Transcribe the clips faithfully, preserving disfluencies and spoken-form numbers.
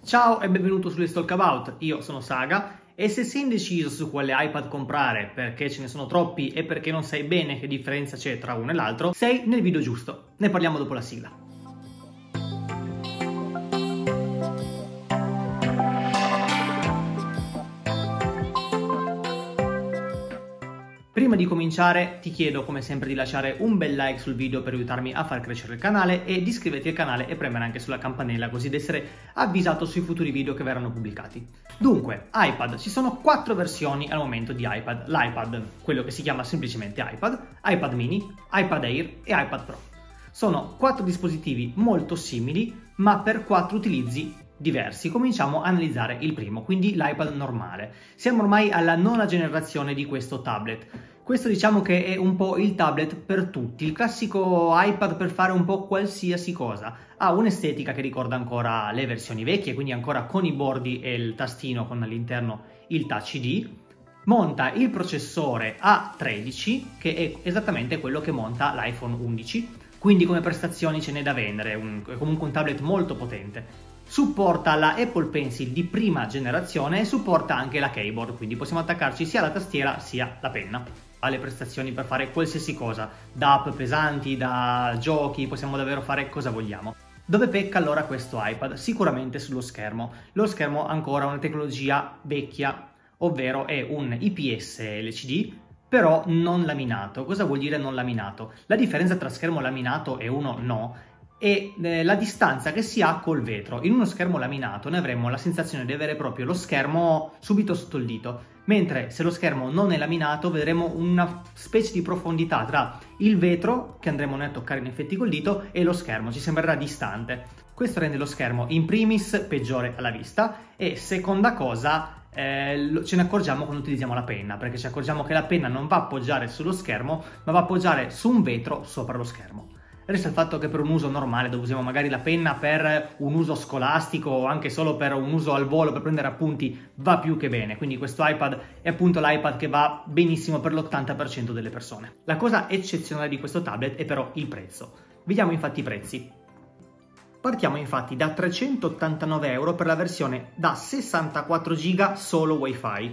Ciao e benvenuto su Let's Talk About, io sono Saga e se sei indeciso su quale iPad comprare perché ce ne sono troppi e perché non sai bene che differenza c'è tra uno e l'altro, sei nel video giusto. Ne parliamo dopo la sigla. Prima di cominciare ti chiedo come sempre di lasciare un bel like sul video per aiutarmi a far crescere il canale e di iscriverti al canale e premere anche sulla campanella così da essere avvisato sui futuri video che verranno pubblicati. Dunque, iPad, ci sono quattro versioni al momento di iPad. L'iPad, quello che si chiama semplicemente iPad, iPad mini, iPad Air e iPad Pro. Sono quattro dispositivi molto simili ma per quattro utilizzi diversi. Cominciamo a analizzare il primo, quindi l'iPad normale. Siamo ormai alla nona generazione di questo tablet. Questo diciamo che è un po' il tablet per tutti, il classico iPad per fare un po' qualsiasi cosa. Ha un'estetica che ricorda ancora le versioni vecchie, quindi ancora con i bordi e il tastino con all'interno il Touch I D. Monta il processore A tredici, che è esattamente quello che monta l'iPhone undici, quindi come prestazioni ce n'è da vendere, un, è comunque un tablet molto potente. Supporta la Apple Pencil di prima generazione e supporta anche la keyboard, quindi possiamo attaccarci sia la tastiera sia la penna. Ha le prestazioni per fare qualsiasi cosa, da app pesanti, da giochi, possiamo davvero fare cosa vogliamo. Dove pecca allora questo iPad? Sicuramente sullo schermo. Lo schermo ha ancora una tecnologia vecchia, ovvero è un I P S L C D, però non laminato. Cosa vuol dire non laminato? La differenza tra schermo laminato e uno no è eh, la distanza che si ha col vetro. In uno schermo laminato noi avremo la sensazione di avere proprio lo schermo subito sotto il dito, mentre se lo schermo non è laminato vedremo una specie di profondità tra il vetro, che andremo noi a toccare in effetti col dito, e lo schermo, ci sembrerà distante. Questo rende lo schermo in primis peggiore alla vista e seconda cosa eh, ce ne accorgiamo quando utilizziamo la penna, perché ci accorgiamo che la penna non va a appoggiare sullo schermo ma va a appoggiare su un vetro sopra lo schermo. Resta il fatto che per un uso normale, dove usiamo magari la penna per un uso scolastico o anche solo per un uso al volo per prendere appunti, va più che bene. Quindi questo iPad è appunto l'iPad che va benissimo per l'ottanta per cento delle persone. La cosa eccezionale di questo tablet è però il prezzo. Vediamo infatti i prezzi. Partiamo infatti da trecentottantanove euro per la versione da sessantaquattro giga solo Wi-Fi.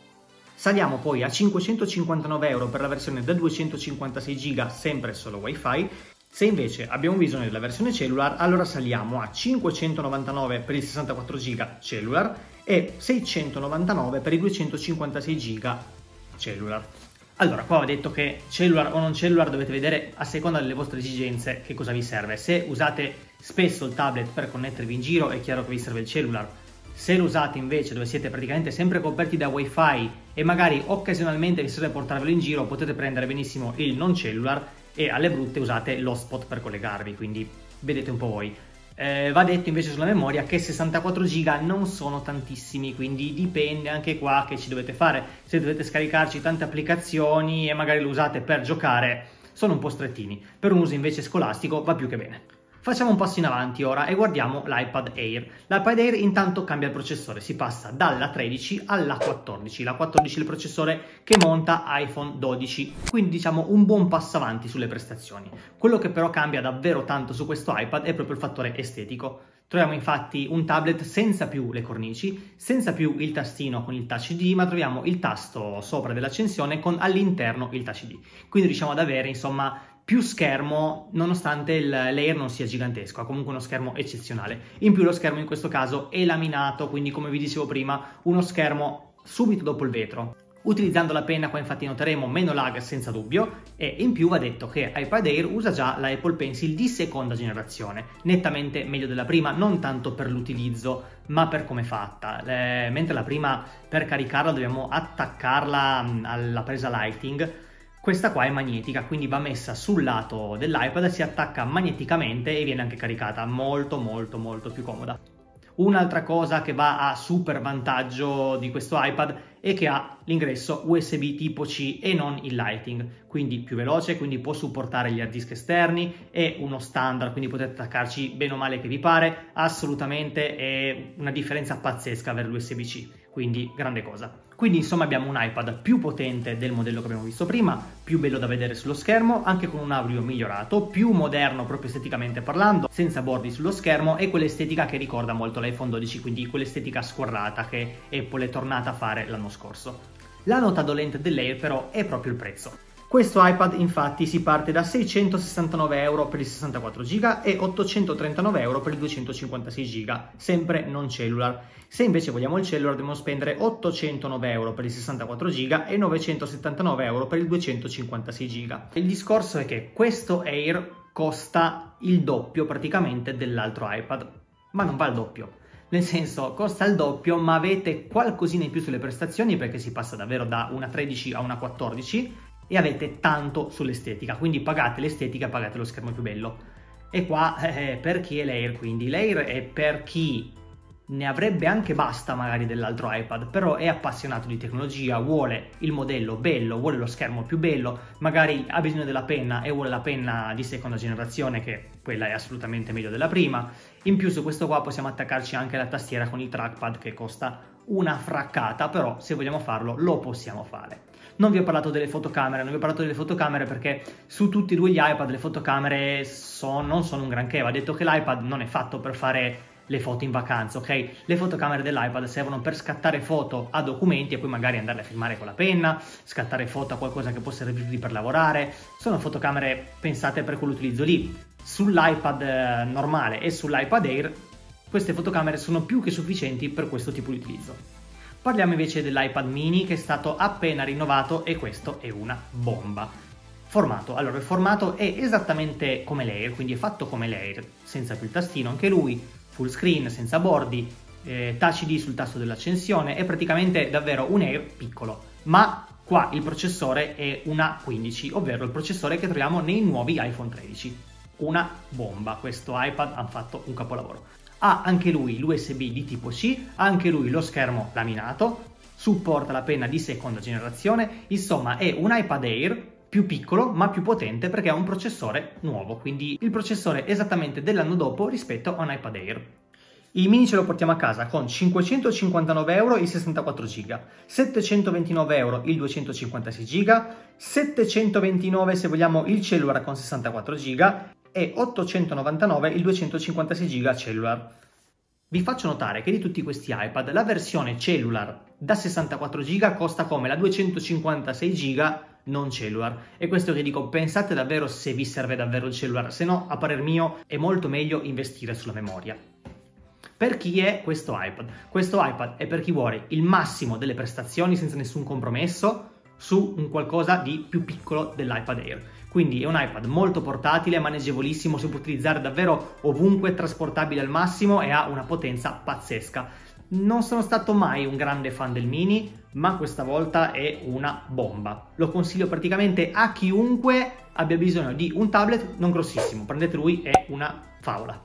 Saliamo poi a cinquecentocinquantanove euro per la versione da duecentocinquantasei giga sempre solo Wi-Fi. Se invece abbiamo bisogno della versione cellular, allora saliamo a cinquecentonovantanove per il sessantaquattro giga cellular e seicentonovantanove per i duecentocinquantasei giga cellular. Allora, qua ho detto che cellular o non cellular dovete vedere a seconda delle vostre esigenze che cosa vi serve. Se usate spesso il tablet per connettervi in giro, è chiaro che vi serve il cellular. Se lo usate invece dove siete praticamente sempre coperti da Wi-Fi e magari occasionalmente vi serve portarvelo in giro, potete prendere benissimo il non cellular e alle brutte usate l'hotspot per collegarvi, quindi vedete un po' voi. Eh, va detto invece sulla memoria che sessantaquattro giga non sono tantissimi, quindi dipende anche qua che ci dovete fare. Se dovete scaricarci tante applicazioni e magari lo usate per giocare, sono un po' strettini. Per un uso invece scolastico va più che bene. Facciamo un passo in avanti ora e guardiamo l'iPad Air. L'iPad Air intanto cambia il processore, si passa dalla tredici alla quattordici. La quattordici è il processore che monta iPhone dodici, quindi diciamo un buon passo avanti sulle prestazioni. Quello che però cambia davvero tanto su questo iPad è proprio il fattore estetico. Troviamo infatti un tablet senza più le cornici, senza più il tastino con il Touch I D, ma troviamo il tasto sopra dell'accensione con all'interno il Touch I D. Quindi riusciamo ad avere insomma più schermo nonostante l'Air non sia gigantesco, ha comunque uno schermo eccezionale. In più lo schermo in questo caso è laminato, quindi come vi dicevo prima, uno schermo subito dopo il vetro. Utilizzando la penna qua infatti noteremo meno lag senza dubbio e in più va detto che iPad Air usa già la Apple Pencil di seconda generazione, nettamente meglio della prima, non tanto per l'utilizzo ma per come è fatta. Eh, mentre la prima per caricarla dobbiamo attaccarla alla presa Lightning, questa qua è magnetica, quindi va messa sul lato dell'iPad, si attacca magneticamente e viene anche caricata, molto molto molto più comoda. Un'altra cosa che va a super vantaggio di questo iPad è e che ha l'ingresso U S B tipo C e non il Lightning, quindi più veloce, quindi può supportare gli hard disk esterni, è uno standard, quindi potete attaccarci bene o male che vi pare, assolutamente è una differenza pazzesca avere l'U S B C, quindi grande cosa. Quindi insomma abbiamo un iPad più potente del modello che abbiamo visto prima, più bello da vedere sullo schermo, anche con un audio migliorato, più moderno proprio esteticamente parlando, senza bordi sullo schermo e quell'estetica che ricorda molto l'iPhone dodici, quindi quell'estetica squadrata che Apple è tornata a fare l'anno scorso. La nota dolente dell'Air però è proprio il prezzo. Questo iPad infatti si parte da seicentosessantanove euro per il sessantaquattro giga e ottocentotrentanove euro per il duecentocinquantasei giga, sempre non cellular. Se invece vogliamo il cellular dobbiamo spendere ottocentonove euro per il sessantaquattro giga e novecentosettantanove euro per il duecentocinquantasei giga. Il discorso è che questo Air costa il doppio praticamente dell'altro iPad, ma non va al doppio. Nel senso, costa il doppio, ma avete qualcosina in più sulle prestazioni perché si passa davvero da una tredici a una quattordici e avete tanto sull'estetica, quindi pagate l'estetica, pagate lo schermo più bello. E qua eh, per chi è l'Air, quindi l'Air è per chi ne avrebbe anche basta magari dell'altro iPad, però è appassionato di tecnologia, vuole il modello bello, vuole lo schermo più bello, magari ha bisogno della penna e vuole la penna di seconda generazione, che quella è assolutamente meglio della prima. In più su questo qua possiamo attaccarci anche la tastiera con il trackpad che costa una fraccata, però se vogliamo farlo lo possiamo fare. Non vi ho parlato delle fotocamere, non vi ho parlato delle fotocamere perché su tutti e due gli iPad le fotocamere son, non sono un granché. Va detto che l'iPad non è fatto per fare le foto in vacanza, ok? Le fotocamere dell'iPad servono per scattare foto a documenti e poi magari andarle a filmare con la penna, scattare foto a qualcosa che può servirvi per lavorare. Sono fotocamere pensate per quell'utilizzo lì. Sull'iPad normale e sull'iPad Air queste fotocamere sono più che sufficienti per questo tipo di utilizzo. Parliamo invece dell'iPad mini che è stato appena rinnovato e questo è una bomba. Formato, allora il formato è esattamente come l'Air, quindi è fatto come l'Air, senza più il tastino anche lui, full screen, senza bordi, eh, Touch I D sul tasto dell'accensione, è praticamente davvero un Air piccolo, ma qua il processore è una quindici, ovvero il processore che troviamo nei nuovi iPhone tredici. Una bomba, questo iPad ha fatto un capolavoro. Ha anche lui l'U S B di tipo C, ha anche lui lo schermo laminato, supporta la penna di seconda generazione, insomma è un iPad Air più piccolo ma più potente perché ha un processore nuovo, quindi il processore esattamente dell'anno dopo rispetto a un iPad Air. Il mini ce lo portiamo a casa con cinquecentocinquantanove euro il sessantaquattro giga, settecentoventinove euro il duecentocinquantasei giga, settecentoventinove se vogliamo il cellular con sessantaquattro giga e ottocentonovantanove il duecentocinquantasei giga cellular. Vi faccio notare che di tutti questi iPad la versione cellular da sessantaquattro giga costa come la duecentocinquantasei giga non cellular, e questo che dico, pensate davvero se vi serve davvero il cellular, se no a parer mio è molto meglio investire sulla memoria. Per chi è questo iPad? Questo iPad è per chi vuole il massimo delle prestazioni senza nessun compromesso su un qualcosa di più piccolo dell'iPad Air. Quindi è un iPad molto portatile, maneggevolissimo, si può utilizzare davvero ovunque, trasportabile al massimo e ha una potenza pazzesca. Non sono stato mai un grande fan del mini, ma questa volta è una bomba. Lo consiglio praticamente a chiunque abbia bisogno di un tablet non grossissimo. Prendete lui, è una favola.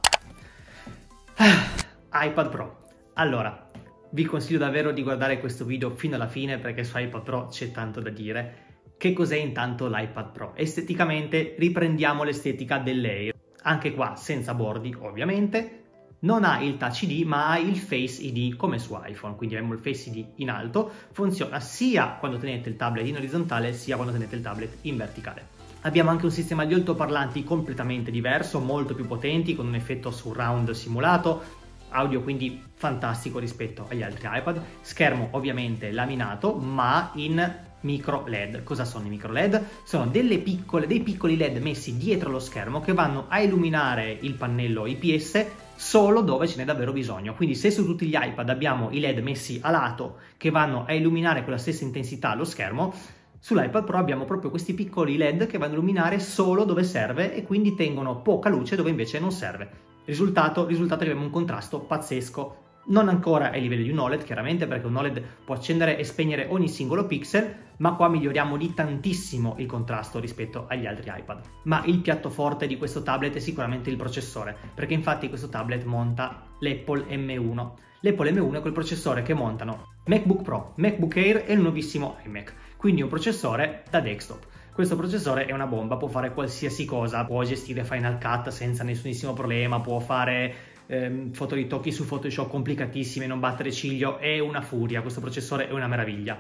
iPad Pro. Allora, vi consiglio davvero di guardare questo video fino alla fine perché su iPad Pro c'è tanto da dire. Che cos'è intanto l'iPad Pro? Esteticamente riprendiamo l'estetica dell'Air, anche qua senza bordi ovviamente, non ha il Touch I D ma ha il Face I D come su iPhone, quindi abbiamo il Face I D in alto, funziona sia quando tenete il tablet in orizzontale sia quando tenete il tablet in verticale. Abbiamo anche un sistema di altoparlanti completamente diverso, molto più potenti, con un effetto surround simulato, audio quindi fantastico rispetto agli altri iPad, schermo ovviamente laminato ma in micro L E D. Cosa sono i micro L E D? Sono delle piccole, dei piccoli L E D messi dietro lo schermo che vanno a illuminare il pannello I P S solo dove ce n'è davvero bisogno. Quindi se su tutti gli iPad abbiamo i L E D messi a lato che vanno a illuminare con la stessa intensità lo schermo, sull'iPad Pro abbiamo proprio questi piccoli L E D che vanno a illuminare solo dove serve e quindi tengono poca luce dove invece non serve. Risultato, risultato che abbiamo un contrasto pazzesco. Non ancora ai livelli di un O L E D, chiaramente, perché un O L E D può accendere e spegnere ogni singolo pixel, ma qua miglioriamo di tantissimo il contrasto rispetto agli altri iPad. Ma il piatto forte di questo tablet è sicuramente il processore, perché infatti questo tablet monta l'Apple M uno. L'Apple M uno è quel processore che montano MacBook Pro, MacBook Air e il nuovissimo iMac, quindi un processore da desktop. Questo processore è una bomba, può fare qualsiasi cosa, può gestire Final Cut senza nessunissimo problema, può fare ehm, fotoritocchi su Photoshop complicatissimi, non battere ciglio, è una furia, questo processore è una meraviglia.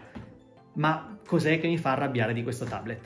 Ma cos'è che mi fa arrabbiare di questo tablet?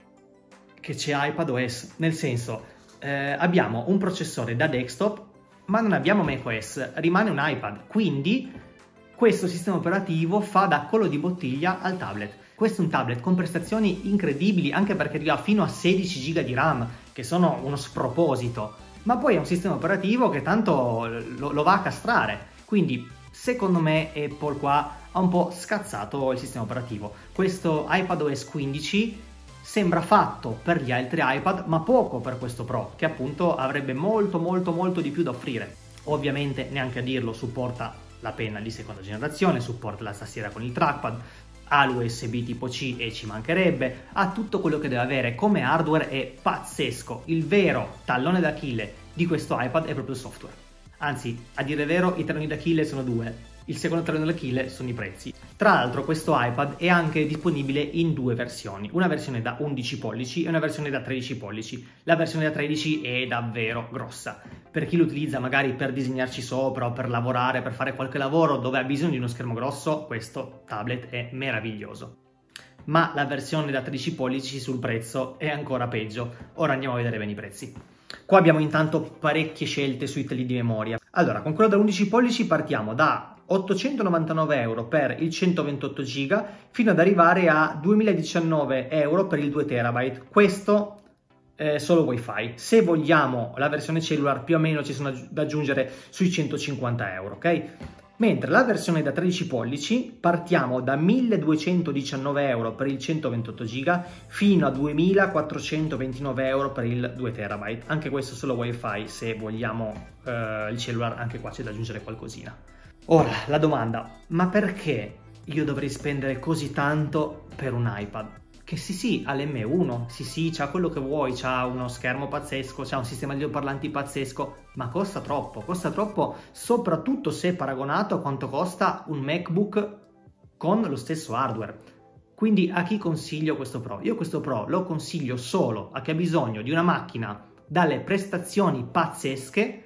Che c'è iPadOS, nel senso eh, abbiamo un processore da desktop ma non abbiamo macOS, rimane un iPad, quindi questo sistema operativo fa da collo di bottiglia al tablet. Questo è un tablet con prestazioni incredibili, anche perché arriva fino a sedici giga di RAM, che sono uno sproposito, ma poi è un sistema operativo che tanto lo, lo va a castrare, quindi secondo me Apple qua ha un po' scazzato il sistema operativo. Questo iPadOS quindici sembra fatto per gli altri iPad, ma poco per questo Pro, che appunto avrebbe molto molto molto di più da offrire. Ovviamente, neanche a dirlo, supporta la penna di seconda generazione, supporta la tastiera con il trackpad, ha l'U S B tipo C e ci mancherebbe, ha tutto quello che deve avere come hardware, è pazzesco. Il vero tallone d'Achille di questo iPad è proprio il software. Anzi, a dire vero, i talloni d'Achille sono due. Il secondo tallone d'Achille sono i prezzi. Tra l'altro questo iPad è anche disponibile in due versioni, una versione da undici pollici e una versione da tredici pollici. La versione da tredici è davvero grossa. Per chi lo utilizza magari per disegnarci sopra o per lavorare, per fare qualche lavoro dove ha bisogno di uno schermo grosso, questo tablet è meraviglioso. Ma la versione da tredici pollici sul prezzo è ancora peggio. Ora andiamo a vedere bene i prezzi. Qua abbiamo intanto parecchie scelte sui tagli di memoria. Allora, con quello da undici pollici partiamo da ottocentonovantanove euro per il centoventotto giga fino ad arrivare a duemiladiciannove euro per il due terabyte. Questo è solo wifi. Se vogliamo la versione cellular, più o meno ci sono da aggiungere sui centocinquanta euro, ok? Mentre la versione da tredici pollici partiamo da milleduecentodiciannove euro per il centoventotto giga fino a duemilaquattrocentoventinove euro per il due terabyte. Anche questo solo wifi, se vogliamo eh, il cellular anche qua c'è da aggiungere qualcosina. Ora, la domanda, ma perché io dovrei spendere così tanto per un iPad? Che sì sì, ha l'M uno, sì sì, c'ha quello che vuoi, c'ha uno schermo pazzesco, c'ha un sistema di altoparlanti pazzesco, ma costa troppo, costa troppo soprattutto se paragonato a quanto costa un MacBook con lo stesso hardware. Quindi a chi consiglio questo Pro? Io questo Pro lo consiglio solo a chi ha bisogno di una macchina dalle prestazioni pazzesche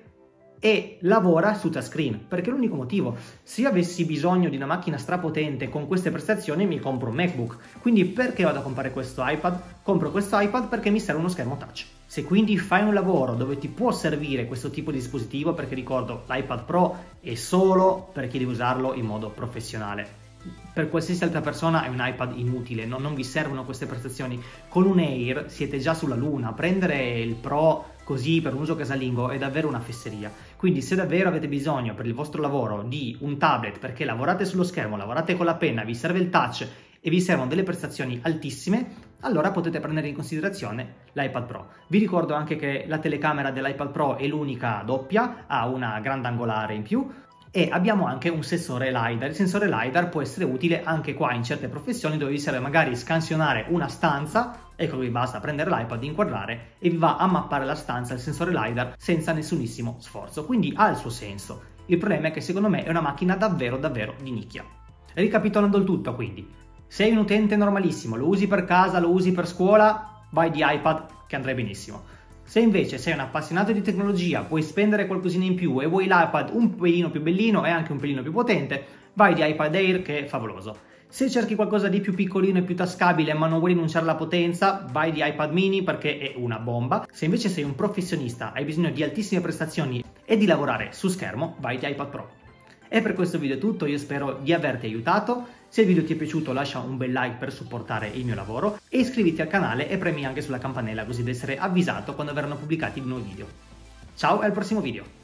e lavora su touchscreen, perché è l'unico motivo. Se io avessi bisogno di una macchina strapotente con queste prestazioni mi compro un MacBook, quindi perché vado a comprare questo iPad? Compro questo iPad perché mi serve uno schermo touch. Se quindi fai un lavoro dove ti può servire questo tipo di dispositivo, perché ricordo l'iPad Pro è solo per chi deve usarlo in modo professionale, per qualsiasi altra persona è un iPad inutile, no? Non vi servono queste prestazioni. Con un Air siete già sulla luna, prendere il Pro così per un uso casalingo è davvero una fesseria. Quindi se davvero avete bisogno per il vostro lavoro di un tablet perché lavorate sullo schermo, lavorate con la penna, vi serve il touch e vi servono delle prestazioni altissime, allora potete prendere in considerazione l'iPad Pro. Vi ricordo anche che la telecamera dell'iPad Pro è l'unica doppia, ha una grandangolare in più, e abbiamo anche un sensore LiDAR. Il sensore LiDAR può essere utile anche qua in certe professioni dove vi serve magari scansionare una stanza. Ecco, vi basta prendere l'iPad, inquadrare e vi va a mappare la stanza il sensore LiDAR senza nessunissimo sforzo, quindi ha il suo senso. Il problema è che secondo me è una macchina davvero davvero di nicchia. Ricapitolando il tutto, quindi, sei un utente normalissimo, lo usi per casa, lo usi per scuola, vai di iPad che andrai benissimo. Se invece sei un appassionato di tecnologia, puoi spendere qualcosina in più e vuoi l'iPad un pelino più bellino e anche un pelino più potente, vai di iPad Air che è favoloso. Se cerchi qualcosa di più piccolino e più tascabile ma non vuoi rinunciare alla potenza, vai di iPad mini perché è una bomba. Se invece sei un professionista, hai bisogno di altissime prestazioni e di lavorare su schermo, vai di iPad Pro. E per questo video è tutto, io spero di averti aiutato. Se il video ti è piaciuto lascia un bel like per supportare il mio lavoro e iscriviti al canale e premi anche sulla campanella così da essere avvisato quando verranno pubblicati nuovi video. Ciao e al prossimo video!